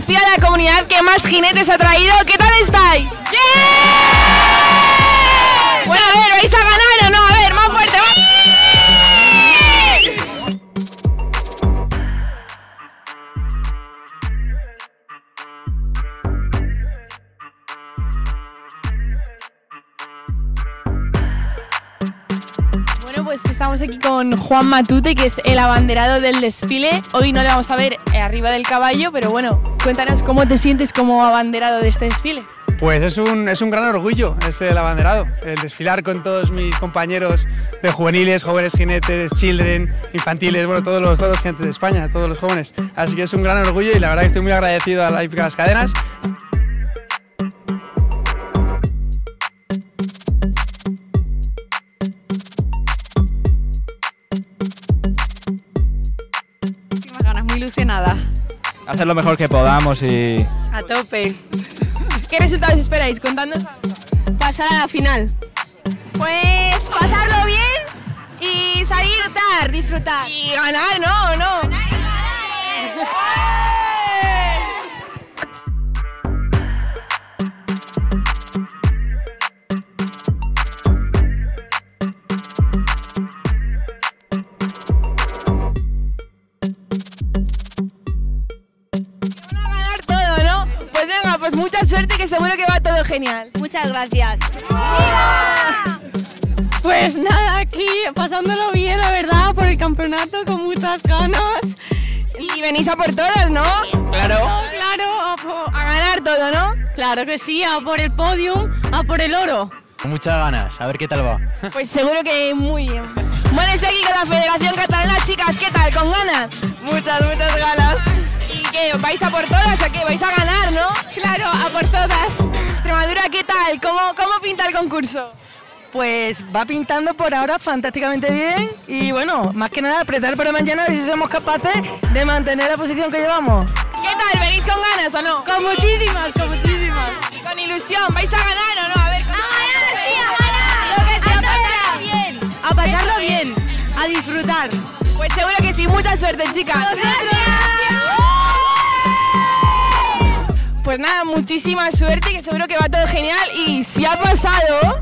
pertenecía a la comunidad que más jinetes ha traído. ¿Qué tal estáis? ¡Bien! Bueno, a ver, ¿vais a ganar o no? A ver, más fuerte, más. Bueno, pues estamos aquí con Juan Matute, que es el abanderado del desfile. Hoy no le vamos a ver arriba del caballo, pero bueno, cuéntanos cómo te sientes como abanderado de este desfile. Pues es un gran orgullo, es el abanderado, el desfilar con todos mis compañeros de juveniles, jóvenes jinetes, children, infantiles, bueno, todos los jinetes de España, todos los jóvenes. Así que es un gran orgullo y la verdad que estoy muy agradecido a la hípica de las cadenas. Muchísimas ganas, muy ilusionada. Hacer lo mejor que podamos y... A tope. ¿Qué resultados esperáis? Contadnos algo. Pasar a la final. Pues pasarlo bien y salir, disfrutar. Y ganar, ¿no? ¿No? Pues mucha suerte, que seguro que va todo genial. Muchas gracias. Pues nada, aquí pasándolo bien, la verdad, por el campeonato con muchas ganas. Y venís a por todas, ¿no? Claro. Claro, A ganar todo, ¿no? claro que sí, a por el podium, a por el oro. Muchas ganas, a ver qué tal va. Pues seguro que muy bien. Bueno, estoy aquí con la Federación Catalana, chicas, ¿qué tal? ¿Con ganas? Muchas ganas. ¿Y qué? ¿Vais a por todas o qué? ¿Vais a ganar, no? Claro, a por todas. Extremadura, ¿qué tal? ¿Cómo pinta el concurso? Pues va pintando por ahora fantásticamente bien y bueno, más que nada apretar para mañana a ver si somos capaces de mantener la posición que llevamos. ¿Qué tal? ¿Venís con ganas o no? Con muchísimas. Y con ilusión, ¿vais a ganar o no? A ver, A pasarlo bien, a disfrutar. Pues seguro que sí, mucha suerte, chicas. Pues nada, muchísima suerte, que seguro que va todo genial. Y si ha pasado,